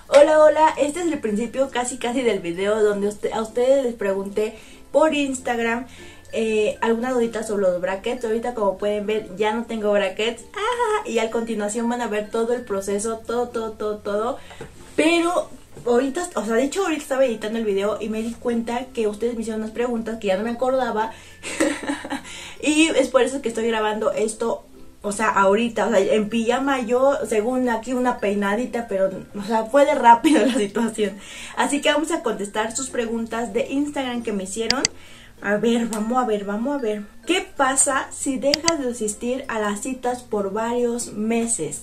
Hola, hola, este es el principio casi del video donde a ustedes les pregunté por Instagram alguna dudita sobre los brackets. Ahorita, como pueden ver, ya no tengo brackets. Y a continuación van a ver todo el proceso, todo. Pero ahorita, o sea, de hecho ahorita estaba editando el video y me di cuenta que ustedes me hicieron unas preguntas que ya no me acordaba. Y es por eso que estoy grabando esto, o sea, ahorita, o sea, en pijama yo, según aquí una peinadita, pero, o sea, fue de rápido la situación. Así que vamos a contestar sus preguntas de Instagram que me hicieron. A ver, vamos a ver. ¿Qué pasa si dejas de asistir a las citas por varios meses?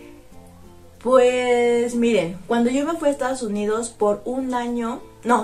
Pues miren, cuando yo me fui a Estados Unidos por un año,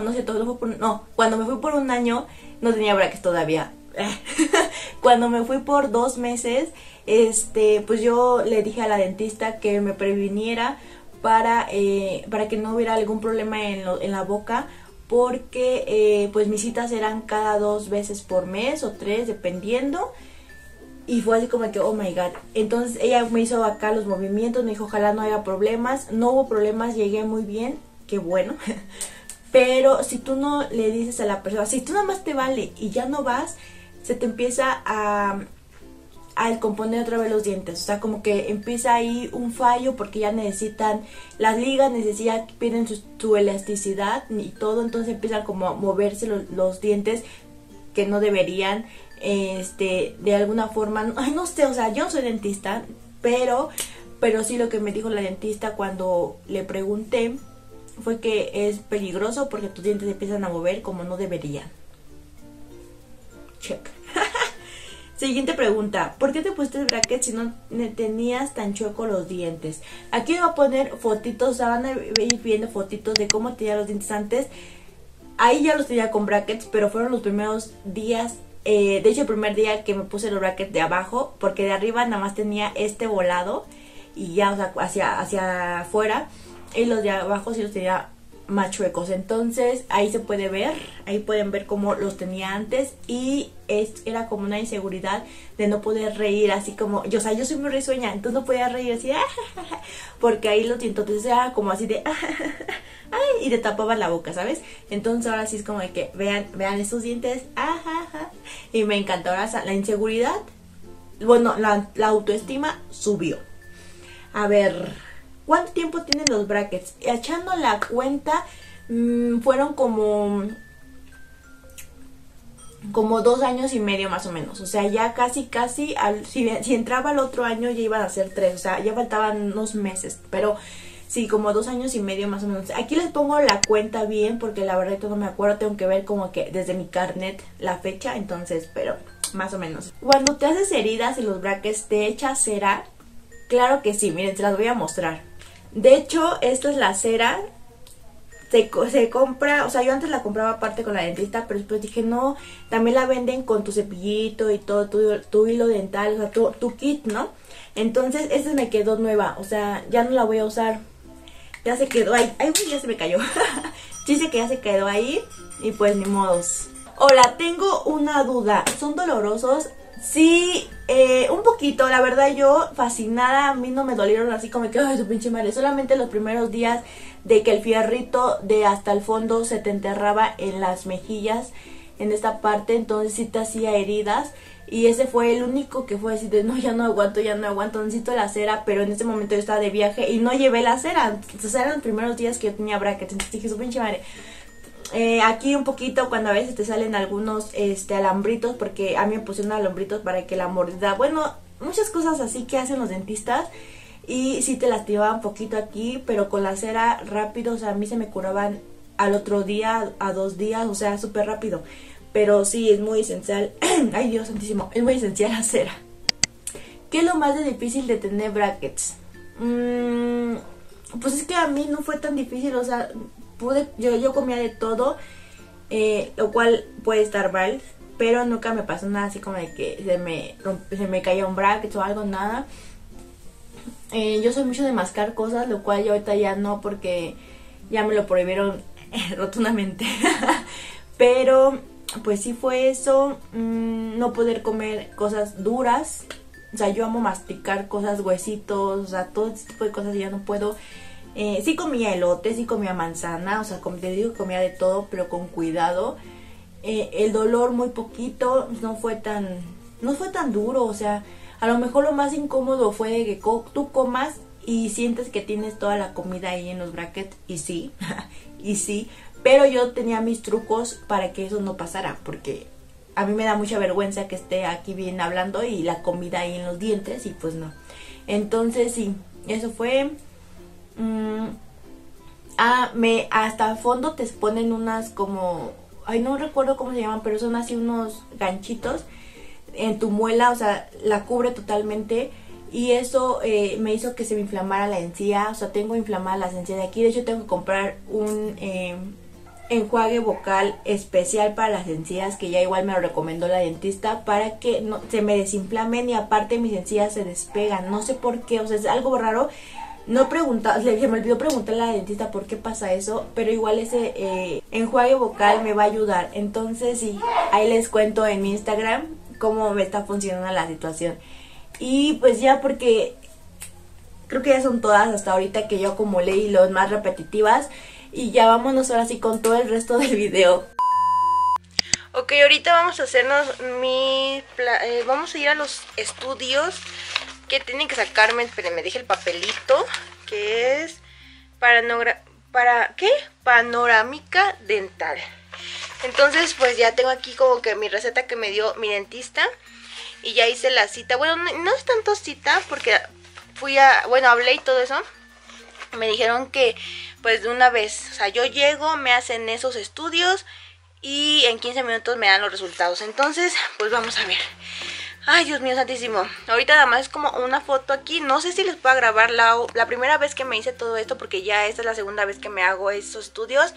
cuando me fui por un año no tenía brackets todavía. Cuando me fui por 2 meses, pues yo le dije a la dentista que me previniera para que no hubiera algún problema en la boca, porque pues mis citas eran cada 2 veces por mes o 3 dependiendo. Y fue así como que, oh my god. Entonces ella me hizo acá los movimientos, me dijo ojalá no haya problemas. No hubo problemas, llegué muy bien, qué bueno. Pero si tú no le dices a la persona, si tú nada más te vale y ya no vas, se te empieza a descomponer otra vez los dientes. O sea, como que empieza ahí un fallo porque ya necesitan, las ligas pierden su elasticidad y todo. Entonces empiezan como a moverse los dientes que no deberían. De alguna forma, ay, no sé, o sea, yo no soy dentista, pero sí lo que me dijo la dentista cuando le pregunté fue que es peligroso porque tus dientes se empiezan a mover como no deberían. Check. Siguiente pregunta, ¿por qué te pusiste brackets si no tenías tan chuecos los dientes? Aquí voy a poner fotitos, o sea, van a ir viendo fotitos de cómo tenía los dientes antes. Ahí ya los tenía con brackets, pero fueron los primeros días. De hecho, el primer día que me puse los brackets de abajo, porque de arriba nada más tenía volado y ya, o sea, hacia afuera, y los de abajo sí los tenía más chuecos. Entonces ahí se puede ver, ahí pueden ver cómo los tenía antes, y era como una inseguridad de no poder reír así como yo, o sea, yo soy muy risueña, entonces no podía reír así porque ahí los dientes era como así de ay, y te tapaba la boca, ¿sabes? Entonces ahora sí es como de que vean esos dientes, y me encanta. Ahora la inseguridad, bueno, la autoestima subió. A ver, ¿cuánto tiempo tienen los brackets? Echando la cuenta, fueron como 2 años y medio más o menos. O sea, ya casi, si entraba el otro año ya iban a ser 3. O sea, ya faltaban unos meses. Pero sí, como 2 años y medio más o menos. Aquí les pongo la cuenta bien porque la verdad no me acuerdo. Tengo que ver como que desde mi carnet la fecha. Entonces, pero más o menos. Cuando te haces heridas en los brackets, ¿te echas cera? Claro que sí, miren, se las voy a mostrar. De hecho, esta es la cera. Se compra, o sea, yo antes la compraba aparte con la dentista, pero después dije, no, también la venden con tu cepillito y todo, tu hilo dental, o sea, tu kit, ¿no? Entonces, esta me quedó nueva, o sea, ya no la voy a usar. Ya se quedó ahí, ya se me cayó. Dice que ya se quedó ahí y pues ni modos. Hola, tengo una duda, ¿son dolorosos? Sí, un poquito, la verdad yo fascinada, a mí no me dolieron así como que, ay, su pinche madre, solamente los primeros días de que el fierrito de hasta el fondo se te enterraba en las mejillas, en esta parte, entonces sí te hacía heridas, y ese fue el único que fue así de, no, ya no aguanto, necesito la cera, pero en ese momento yo estaba de viaje y no llevé la cera, entonces eran los primeros días que yo tenía brackets, entonces dije, su pinche madre. Aquí un poquito cuando a veces te salen algunos alambritos, porque a mí me pusieron alambritos para que la mordida, bueno, muchas cosas así que hacen los dentistas, y sí te lastimaba un poquito aquí, pero con la cera rápido, o sea, a mí se me curaban al otro día, a 2 días, o sea, súper rápido. Pero sí, es muy esencial, ay Dios santísimo, es muy esencial la cera. ¿Qué es lo más difícil de tener brackets? Pues es que a mí no fue tan difícil, o sea, yo comía de todo, lo cual puede estar mal, pero nunca me pasó nada así como de que se me caía un bracket o algo, nada. Yo soy mucho de mascar cosas, lo cual yo ahorita ya no, porque ya me lo prohibieron rotundamente. Pero pues sí fue eso, no poder comer cosas duras. O sea, yo amo masticar cosas, huesitos, o sea, todo este tipo de cosas ya no puedo. Sí comía elote, sí comía manzana, o sea, como te digo, comía de todo, pero con cuidado. El dolor muy poquito, no fue tan duro, o sea, a lo mejor lo más incómodo fue de que tú comas y sientes que tienes toda la comida ahí en los brackets, y sí, y sí, pero yo tenía mis trucos para que eso no pasara, porque a mí me da mucha vergüenza que esté aquí bien hablando y la comida ahí en los dientes, y pues no. Entonces sí, eso fue. Hasta el fondo te ponen unas como, ay, no recuerdo cómo se llaman, pero son así unos ganchitos en tu muela, o sea, la cubre totalmente, y eso me hizo que se me inflamara la encía, o sea, tengo inflamada las encías de aquí. De hecho tengo que comprar un enjuague vocal especial para las encías, que ya igual me lo recomendó la dentista, para que no se me desinflamen, y aparte mis encías se despegan, no sé por qué, o sea, es algo raro. No he preguntado, se me olvidó preguntarle a la dentista por qué pasa eso, pero igual ese enjuague vocal me va a ayudar. Entonces sí, ahí les cuento en mi Instagram cómo me está funcionando la situación. Y pues ya, porque creo que ya son todas hasta ahorita que yo acumulé, y las más repetitivas. Y ya vámonos ahora sí con todo el resto del video. Ok, ahorita vamos a hacernos vamos a ir a los estudios que tienen que sacarme. Espérenme, dije el papelito, que es panorámica dental. Entonces pues ya tengo aquí como que mi receta que me dio mi dentista, y ya hice la cita. Bueno, no es tanto cita, porque hablé y todo eso. Me dijeron que pues de una vez, o sea, yo llego, me hacen esos estudios y en 15 minutos me dan los resultados. Entonces pues vamos a ver. Ay, Dios mío santísimo. Ahorita nada más es como una foto aquí. No sé si les puedo grabar la primera vez que me hice todo esto, porque ya esta es la segunda vez que me hago esos estudios.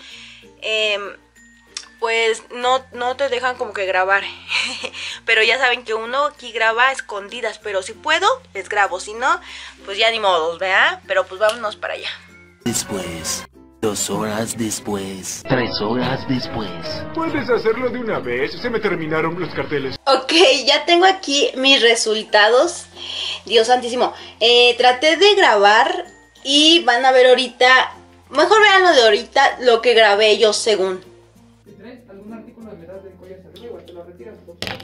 Pues no te dejan como que grabar. Pero ya saben que uno aquí graba a escondidas. Pero si puedo, les grabo. Si no, pues ya ni modos, ¿verdad? Pero pues vámonos para allá. Después, 2 horas después, 3 horas después. ¿Puedes hacerlo de una vez? Se me terminaron los carteles. Ok, ya tengo aquí mis resultados. Dios santísimo. Traté de grabar y van a ver ahorita. Mejor vean lo de ahorita, lo que grabé yo según. Si traes algún artículo de metal del collar arriba, igual te lo retiras.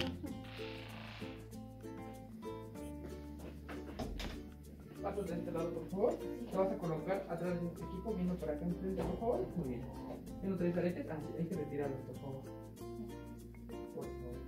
Pasos de este lado, por favor. Te vas a colocar atrás de este equipo, viendo para acá enfrente, por favor. Muy bien. ¿Ya no traes aretes? Ah, sí, hay que retirarlos, por favor. Por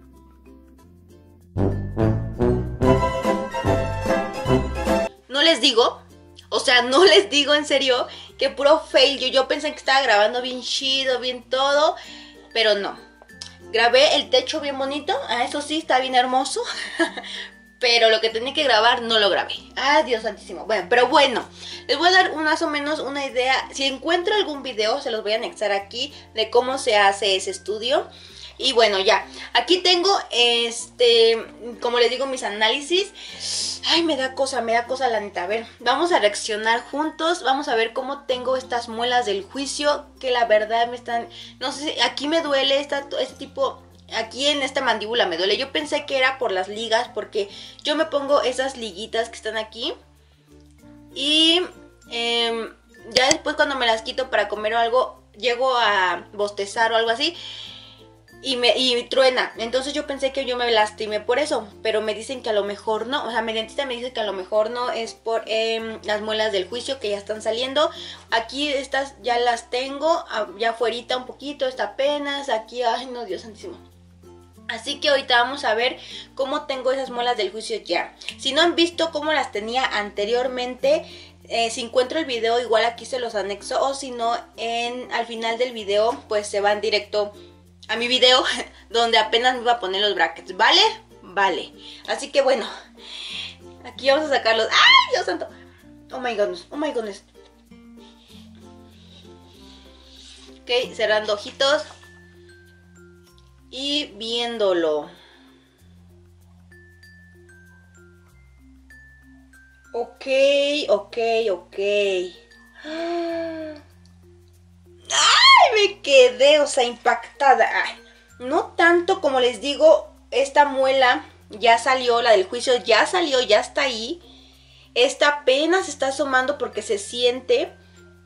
favor. No les digo, o sea, no les digo en serio que puro fail. Yo pensé que estaba grabando bien chido, bien todo, pero no. Grabé el techo bien bonito, eso sí, está bien hermoso. Pero lo que tenía que grabar no lo grabé. Ah, Dios santísimo. Bueno, pero bueno, les voy a dar más o menos una idea. Si encuentro algún video, se los voy a anexar aquí de cómo se hace ese estudio. Y bueno, ya. Aquí tengo, como les digo, mis análisis. Ay, me da cosa la neta. A ver, vamos a reaccionar juntos. Vamos a ver cómo tengo estas muelas del juicio, que la verdad me están... No sé, aquí me duele este tipo... Aquí en esta mandíbula me duele. Yo pensé que era por las ligas, porque yo me pongo esas liguitas que están aquí. Y ya después cuando me las quito para comer o algo, llego a bostezar o algo así y truena. Entonces yo pensé que yo me lastimé por eso, pero me dicen que a lo mejor no. O sea, mi dentista me dice que a lo mejor no, es por las muelas del juicio que ya están saliendo. Aquí estas ya las tengo, ya afuerita un poquito, está apenas. Aquí, ay no, Dios santísimo. Así que ahorita vamos a ver cómo tengo esas muelas del juicio ya. Si no han visto cómo las tenía anteriormente, si encuentro el video igual aquí se los anexo. O si no, al final del video pues se van directo a mi video donde apenas me iba a poner los brackets. ¿Vale? Vale. Así que bueno, aquí vamos a sacarlos. ¡Ay, Dios santo! Oh my goodness, oh my goodness. Ok, cerrando ojitos y viéndolo. Ok. ¡Ay! Me quedé, o sea, impactada. Ay, no tanto, como les digo, esta muela ya salió, la del juicio ya salió, ya está ahí. Esta apenas está asomando porque se siente.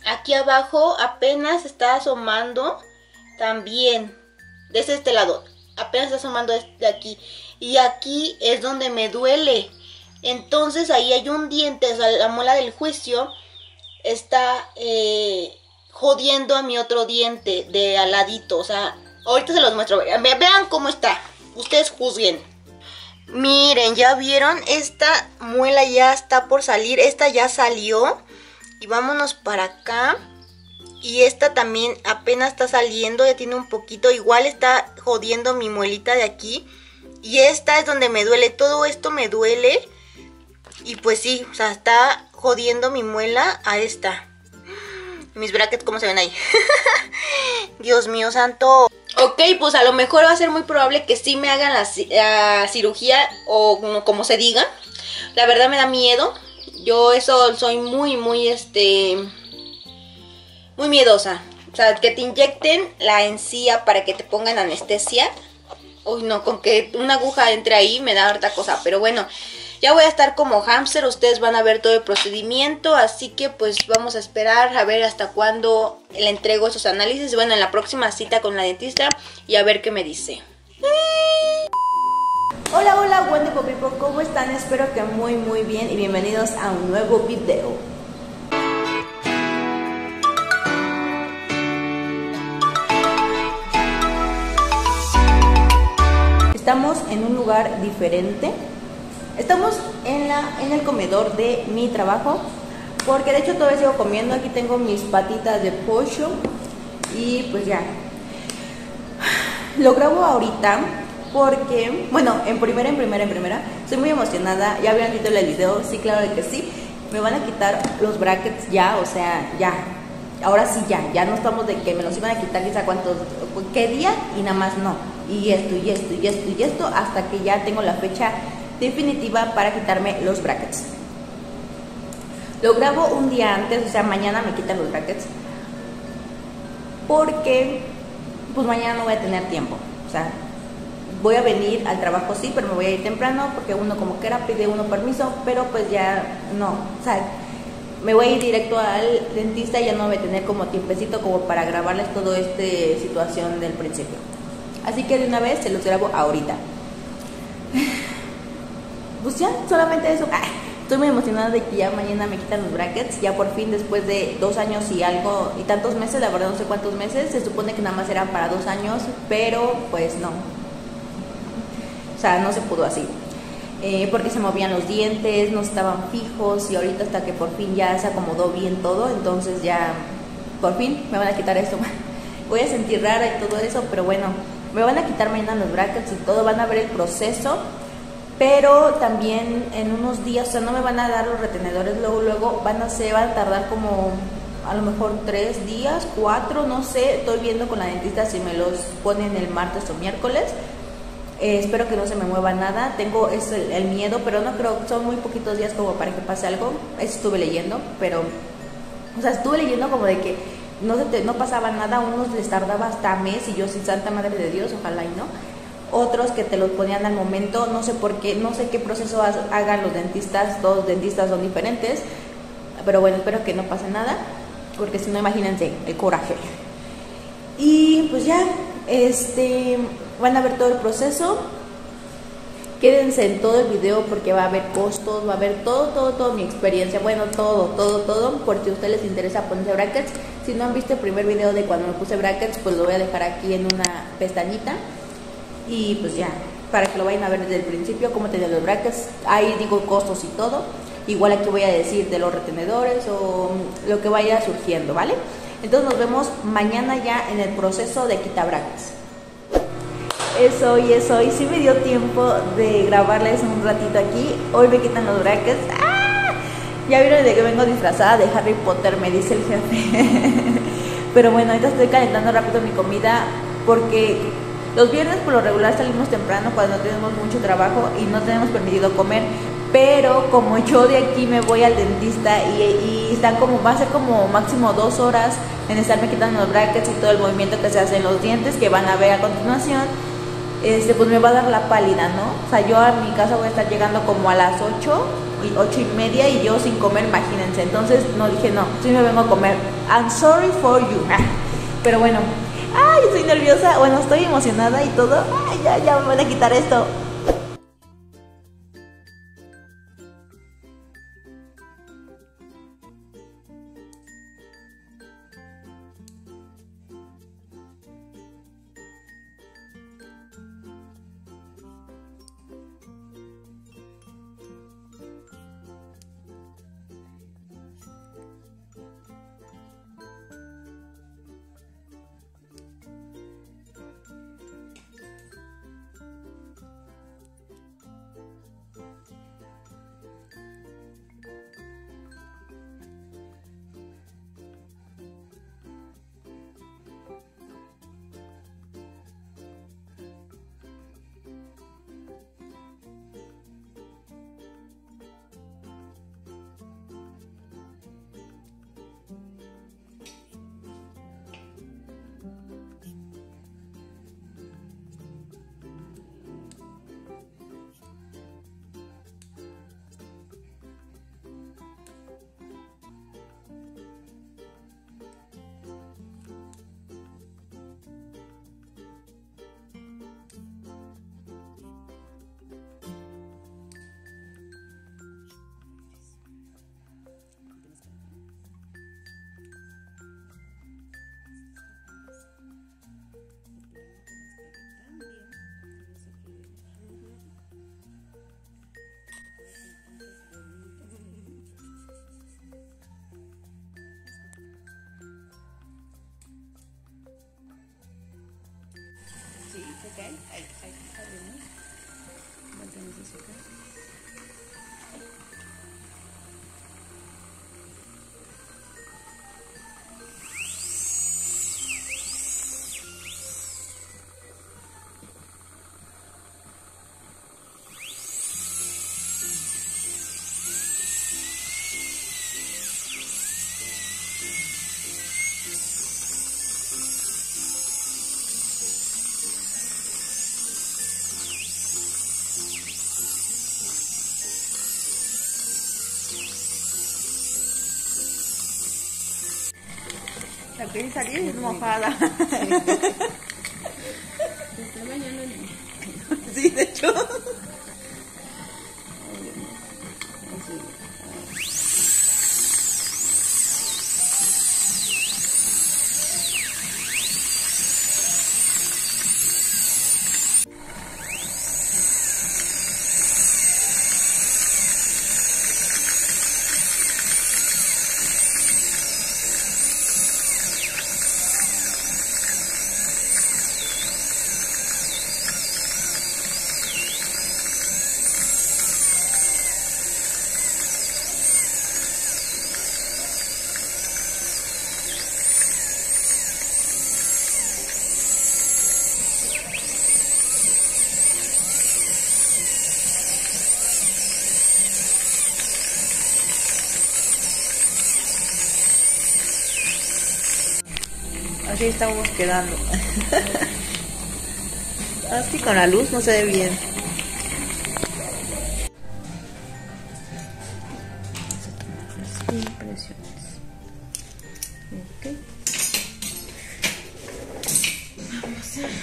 Aquí abajo apenas está asomando también. Desde este lado. Apenas está asomando de aquí. Y aquí es donde me duele. Entonces ahí hay un diente. O sea, la muela del juicio está jodiendo a mi otro diente de al ladito. O sea, ahorita se los muestro. Vean cómo está. Ustedes juzguen. Miren, ¿ya vieron? Esta muela ya está por salir. Esta ya salió. Y vámonos para acá. Y esta también apenas está saliendo. Ya tiene un poquito. Igual está jodiendo mi muelita de aquí. Y esta es donde me duele. Todo esto me duele. Y pues sí, o sea, está jodiendo mi muela a esta. Mis brackets, ¿cómo se ven ahí? Dios mío santo. Ok, pues a lo mejor va a ser muy probable que sí me hagan la cirugía. O como se diga. La verdad me da miedo. Yo eso soy muy miedosa. O sea, que te inyecten la encía para que te pongan anestesia. Uy, no, con que una aguja entre ahí me da harta cosa. Pero bueno, ya voy a estar como hámster. Ustedes van a ver todo el procedimiento. Así que pues vamos a esperar a ver hasta cuándo le entrego esos análisis. Bueno, en la próxima cita con la dentista. Y a ver qué me dice. Hola, hola, Wendy Popipo, ¿cómo están? Espero que muy bien y bienvenidos a un nuevo video. Estamos en un lugar diferente. Estamos en el comedor de mi trabajo, porque de hecho todavía sigo comiendo. Aquí tengo mis patitas de pollo y pues ya. Lo grabo ahorita porque, bueno, en primera, estoy muy emocionada. Ya vieron el título del video, sí, claro que sí. Me van a quitar los brackets ya, o sea, ya. Ahora sí ya no estamos de que me los iban a quitar quizá cuántos, qué día y nada más no. Y esto, hasta que ya tengo la fecha definitiva para quitarme los brackets. Lo grabo un día antes, o sea, mañana me quitan los brackets. Porque, pues mañana no voy a tener tiempo, o sea, voy a venir al trabajo sí, pero me voy a ir temprano porque uno como quiera pide uno permiso, pero pues ya no, o sea, me voy a ir directo al dentista y ya no voy a tener como tiempecito como para grabarles toda esta situación del principio. Así que de una vez se los grabo ahorita. Pues ya, solamente eso. Estoy muy emocionada de que ya mañana me quitan los brackets, ya por fin después de 2 años y algo, y tantos meses, la verdad no sé cuántos meses, se supone que nada más eran para 2 años, pero pues no. O sea, no se pudo así. Porque se movían los dientes, no estaban fijos y ahorita hasta que por fin ya se acomodó bien todo, entonces ya por fin me van a quitar esto. Voy a sentir rara y todo eso, pero bueno, me van a quitar mañana los brackets y todo, van a ver el proceso, pero también en unos días, o sea, no me van a dar los retenedores luego, van a tardar como a lo mejor 3 días, 4, no sé, estoy viendo con la dentista si me los ponen el martes o miércoles. Espero que no se me mueva nada. Tengo el miedo, pero no creo, son muy poquitos días como para que pase algo. Eso estuve leyendo, pero, o sea, estuve leyendo como de que no pasaba nada. Unos les tardaba hasta mes y yo, sin santa madre de Dios, ojalá y no. Otros que te los ponían al momento, no sé por qué, no sé qué proceso hagan los dentistas. Todos los dentistas son diferentes, pero bueno, espero que no pase nada, porque si no, imagínense el coraje. Y pues ya, van a ver todo el proceso. Quédense en todo el video porque va a haber costos, va a haber todo mi experiencia. Bueno, todo, por si a ustedes les interesa ponerse brackets. Si no han visto el primer video de cuando me puse brackets, pues lo voy a dejar aquí en una pestañita. Y pues ya, para que lo vayan a ver desde el principio, cómo tener los brackets. Ahí digo costos y todo. Igual aquí voy a decir de los retenedores o lo que vaya surgiendo, ¿vale? Entonces nos vemos mañana ya en el proceso de quitar brackets. Eso, y sí me dio tiempo de grabarles un ratito aquí. Hoy me quitan los brackets. ¡Ah! Ya vieron de que vengo disfrazada de Harry Potter, me dice el jefe. Pero bueno, ahorita estoy calentando rápido mi comida porque los viernes por lo regular salimos temprano cuando tenemos mucho trabajo y no tenemos permitido comer. Pero como yo de aquí me voy al dentista y están como, va a ser como máximo 2 horas en estarme quitando los brackets y todo el movimiento que se hace en los dientes que van a ver a continuación, pues me va a dar la pálida, ¿no? O sea, yo a mi casa voy a estar llegando como a las 8, 8:30 y yo sin comer, imagínense. Entonces no dije, no, sí me vengo a comer. I'm sorry for you. Pero bueno, ay, estoy nerviosa, bueno, estoy emocionada y todo. Ay, ya me van a quitar esto. Sí, ok, ahí está bien, ¿no? Mantienes eso acá. La que salir mojada. Sí, de hecho. Así estamos quedando. Así con la luz no se ve bien. Impresiones. Ok. Vamos a...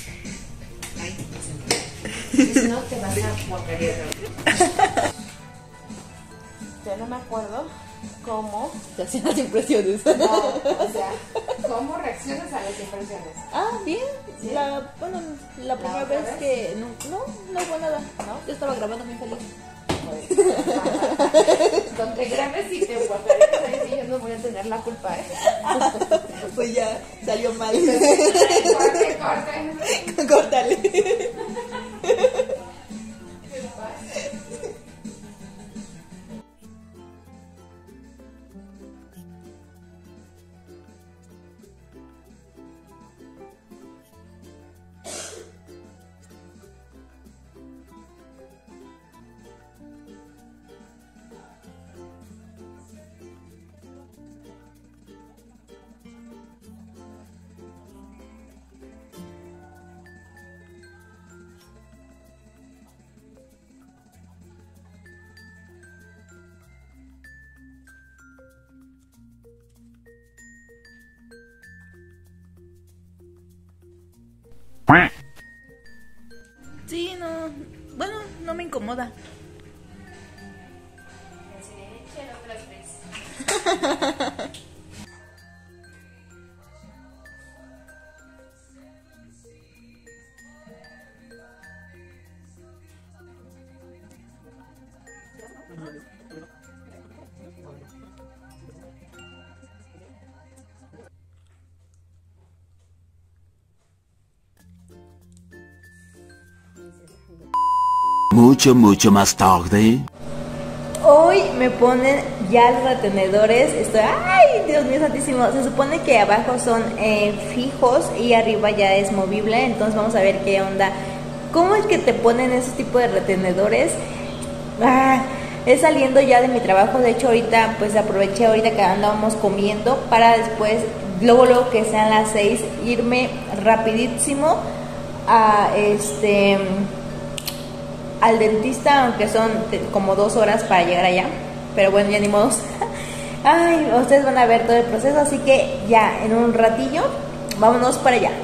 Si no te vas a guacarear. Ya no me acuerdo cómo te hacían las impresiones. No, o sea, ¿cómo reaccionas a las impresiones? Ah, bien. ¿Sí? La primera otra vez vez? que no hubo nada. No, yo estaba grabando muy feliz. Donde grabes y te guacareas, ahí sí yo no voy a tener la culpa, ¿eh? Pues ya salió mal. Corte, corte. Córtale. Sí, no, bueno, no me incomoda. Mucho más tarde. Hoy me ponen ya los retenedores. Estoy, ay, Dios mío santísimo. Se supone que abajo son fijos y arriba ya es movible. Entonces vamos a ver qué onda. ¿Cómo es que te ponen esos tipos de retenedores? Es saliendo ya de mi trabajo. De hecho ahorita pues aproveché ahorita que andábamos comiendo para después, luego que sean las 6, irme rapidísimo a al dentista, aunque son como 2 horas para llegar allá, pero bueno, ya ni modos. Ay, ustedes van a ver todo el proceso, así que ya en un ratillo vámonos para allá.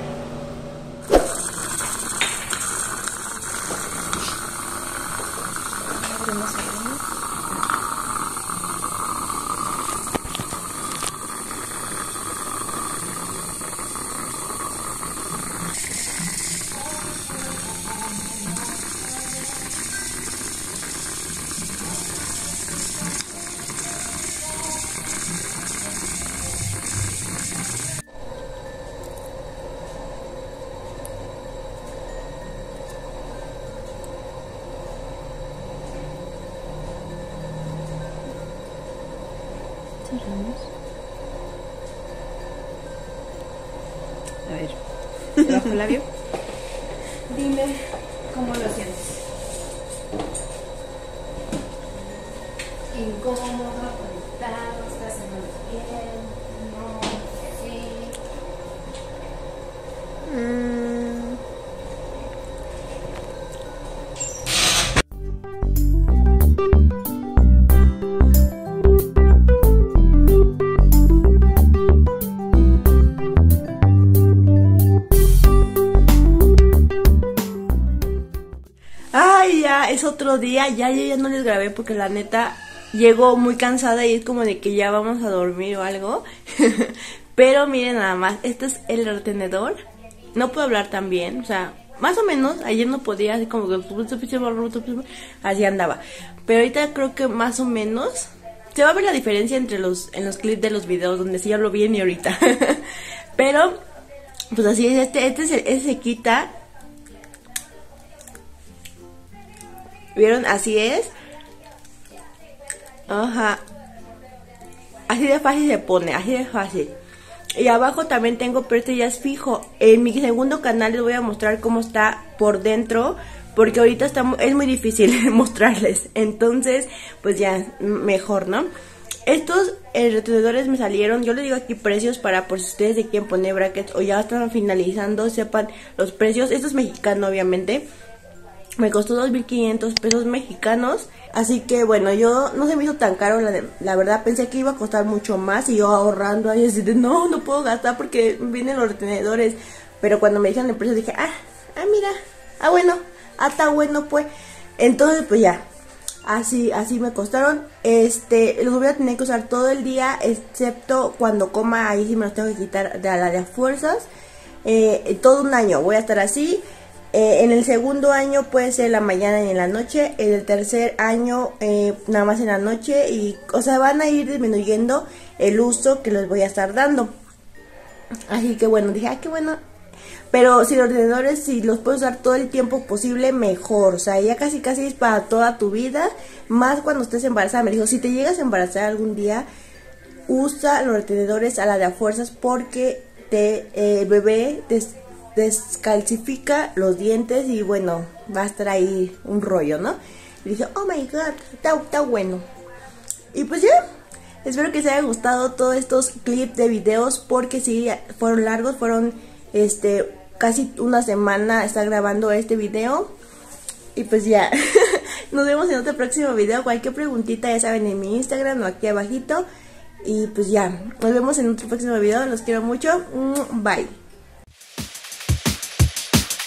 A ver, ¿te bajo el labio? Dime cómo lo sientes. Incómodo, apretado, estás en el piel, no, sí. Ay, ya es otro día, yo ya no les grabé porque la neta llego muy cansada y es como de que ya vamos a dormir o algo. Pero miren nada más, este es el retenedor. No puedo hablar tan bien, o sea, más o menos, ayer no podía, así como que así andaba. Pero ahorita creo que más o menos se va a ver la diferencia entre en los clips de los videos donde sí hablo bien y ahorita. Pero pues así es, este se quita. ¿Vieron? Así es. Ajá. Así de fácil se pone, así de fácil. Y abajo también tengo, pero este ya es fijo. En mi segundo canal les voy a mostrar cómo está por dentro, porque ahorita es muy difícil mostrarles. Entonces, pues ya, mejor, ¿no? Estos retenedores me salieron, yo les digo aquí precios para por si ustedes se quieren poner brackets o ya están finalizando, sepan los precios. Esto es mexicano, obviamente. Me costó 2,500 pesos mexicanos. Así que bueno, yo no se me hizo tan caro, la verdad pensé que iba a costar mucho más. Y yo ahorrando ahí así de no puedo gastar porque vienen los retenedores. Pero cuando me dijeron el precio dije, mira, bueno, está bueno pues. Entonces pues ya, así me costaron. Los voy a tener que usar todo el día, excepto cuando coma, ahí sí me los tengo que quitar de a la de fuerzas. Todo un año voy a estar así. En el segundo año puede ser en la mañana y en la noche. En el tercer año nada más en la noche. Y, o sea, van a ir disminuyendo el uso que les voy a estar dando. Así que bueno, dije, qué bueno. Pero si los ordenadores, si los puedes usar todo el tiempo posible, mejor. O sea, ya casi es para toda tu vida. Más cuando estés embarazada. Me dijo, si te llegas a embarazar algún día, usa los retenedores a la de a fuerzas, porque el bebé descalcifica los dientes y bueno, va a estar ahí un rollo, ¿no? Y dije, oh my god, está bueno. Y pues ya, espero que les haya gustado todos estos clips de videos, porque sí, fueron largos, fueron casi una semana estar grabando este video. Y pues ya, nos vemos en otro próximo video. Cualquier preguntita ya saben, en mi Instagram o aquí abajito. Y pues ya, nos vemos en otro próximo video, los quiero mucho, bye.